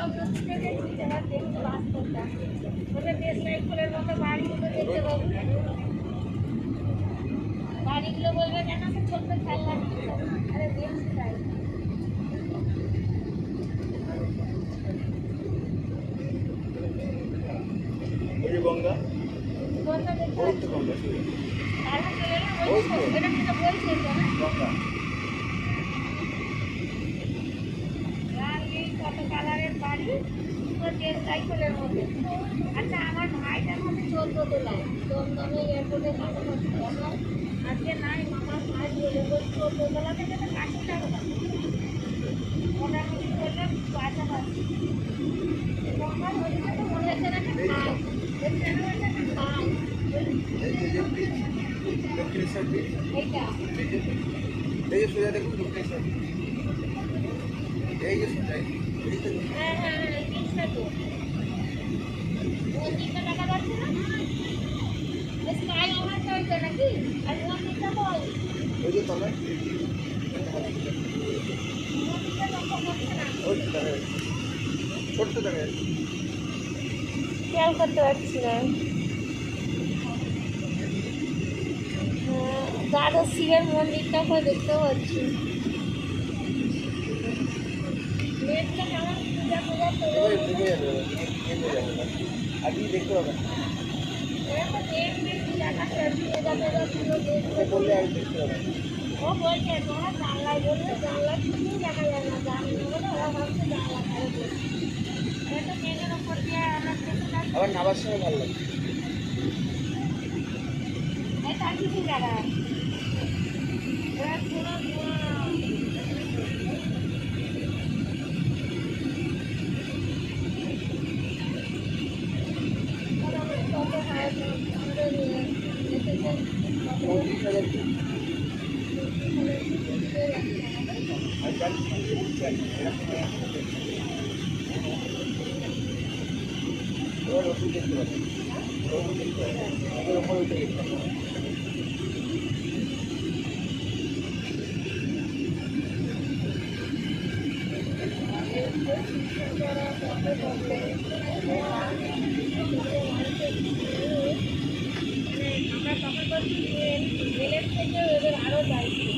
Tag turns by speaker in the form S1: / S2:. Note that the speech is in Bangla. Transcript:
S1: বাড়িগুলো বলবে কেন ছোট্ট খেলনা আরে দেখছি তাই
S2: গঙ্গা
S1: গঙ্গা দেখতে
S2: গঙ্গা
S1: এটা কিন্তু বলছে
S2: গঙ্গা
S1: কত কালারের বাড়ি সাইকেলের মধ্যে আচ্ছা আমার ভাইটার মধ্যে 14 তোলায় দমদমে এয়ারপোর্টের কাছাকাছি আজকে নাই মামার ভাই বলে 14 তোলা থেকে তো কাছে যাবো মোটামুটি করলে পাশাপাশি গঙ্গার ওদিকে তো মনে হচ্ছে না খাই এইটা
S2: এই সোজা দেখুন এই যে সোজাই
S1: হ্যাঁ হ্যাঁ হ্যাঁ জিনিসটা তো মন্দিরটা দেখা যাচ্ছে না স্কাই ওভার চলছে নাকি আর মন্দিরটা বল
S2: ওই যে তলায়
S1: মন্দিরটা লক্ষ্য করছে না
S2: ওই ছোট্ট জায়গায়
S1: খেয়াল করতে পারছি না দ্বাদশ শিবের মন্দিরটা করে দেখতেও পাচ্ছি নেটটা কেমন পূজা পূজা
S2: আজকে দেখতে পাবেন বললে আগে দেখতে পাবেন
S1: ও বলছে তোমরা জানলায় বললে জানলা কিছুই দেখা যায় না জানলা বলে ওরা ভাবছে জানলা খারাপ এটা মেঘের ওপর দিয়ে আমরা
S2: আবার নামার সময় ভালো লাগে
S1: এটা কিছু জায়গা এরা পুরো
S2: ওষুধ দেখতে পাবেন ওষুধ দেখতে পাবেন ওদের ওপরে উঠে গেছে
S1: আমরা তখন বলছি রেলের থেকে এদের আরও দায়িত্ব